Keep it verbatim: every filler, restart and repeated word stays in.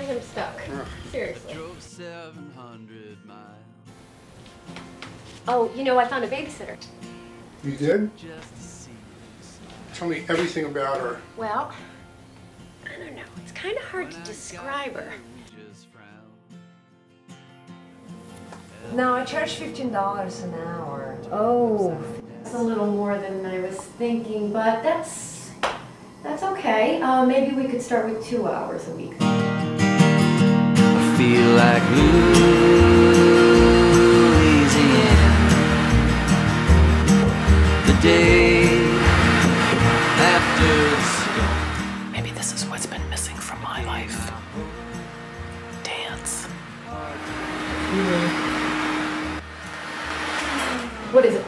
I am stuck. Seriously. Oh, you know, I found a babysitter. You did? Tell me everything about her. Well, I don't know. It's kind of hard to describe her. No, I charge fifteen dollars an hour. Oh, that's a little more than I was thinking, but that's that's okay. Uh, maybe we could start with two hours a week. I feel like Louisiana, the day after the storm. Maybe this is what's been missing from my life. Dance. What is it?